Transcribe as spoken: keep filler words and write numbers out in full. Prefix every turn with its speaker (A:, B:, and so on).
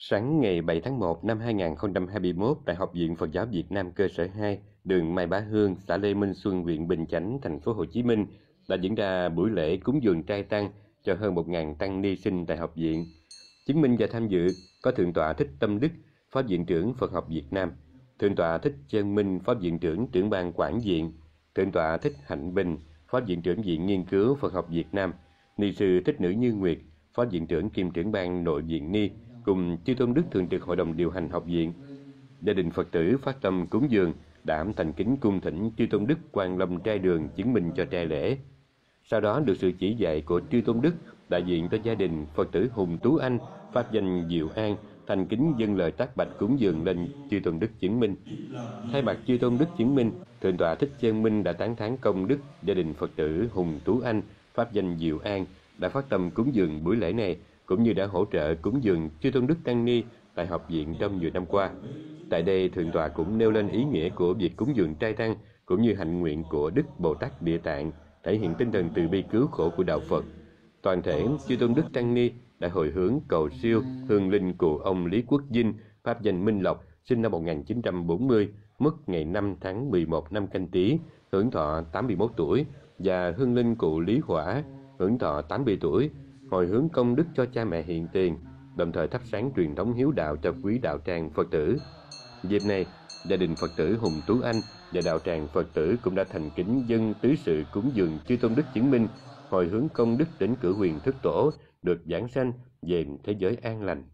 A: Sáng ngày bảy tháng một năm hai nghìn không trăm hai mươi mốt, tại Học viện Phật giáo Việt Nam cơ sở hai, đường Mai Bá Hương, xã Lê Minh Xuân, huyện Bình Chánh, thành phố Hồ Chí Minh đã diễn ra buổi lễ cúng dường trai tăng cho hơn một nghìn tăng ni sinh tại học viện. Chứng minh và tham dự có Thượng tọa Thích Tâm Đức, Phó Viện trưởng Phật học Việt Nam, Thượng tọa Thích Chân Minh, Phó Viện trưởng Trưởng ban Quản viện, Thượng tọa Thích Hạnh Bình, Phó Viện trưởng Viện Nghiên cứu Phật học Việt Nam, Ni sư Thích Nữ Như Nguyệt, Phó Viện trưởng kiêm Trưởng ban Nội viện Ni, cùng chư tôn đức thường trực hội đồng điều hành học viện. Gia đình Phật tử phát tâm cúng dường, đảm thành kính cung thỉnh chư tôn đức Quan Lâm trai đường chứng minh cho trai lễ. Sau đó được sự chỉ dạy của chư tôn đức, đại diện cho gia đình Phật tử Hùng Tú Anh, pháp danh Diệu An, thành kính dâng lời tác bạch cúng dường lên chư tôn đức chứng minh. Thay mặt chư tôn đức chứng minh, Thượng tọa Thích Chân Minh đã tán thán công đức gia đình Phật tử Hùng Tú Anh, pháp danh Diệu An đã phát tâm cúng dường buổi lễ này, cũng như đã hỗ trợ cúng dường chư tôn đức tăng ni tại học viện trong nhiều năm qua. Tại đây, Thượng tọa cũng nêu lên ý nghĩa của việc cúng dường trai tăng, cũng như hạnh nguyện của Đức Bồ Tát Địa Tạng, thể hiện tinh thần từ bi cứu khổ của đạo Phật. Toàn thể chư tôn đức tăng ni đã hồi hướng cầu siêu hương linh của ông Lý Quốc Vinh, pháp danh Minh Lộc, sinh năm một nghìn chín trăm bốn mươi, mất ngày năm tháng mười một năm Canh Tý, hưởng thọ tám mươi mốt tuổi, và hương linh cụ Lý Hỏa, hưởng thọ tám mươi tuổi, hồi hướng công đức cho cha mẹ hiện tiền, đồng thời thắp sáng truyền thống hiếu đạo cho quý đạo tràng Phật tử. Dịp này, gia đình Phật tử Hùng Tú Anh và đạo tràng Phật tử cũng đã thành kính dâng tứ sự cúng dường chư tôn đức chứng minh, hồi hướng công đức đến cử huyền thức tổ được giảng sanh về thế giới an lành.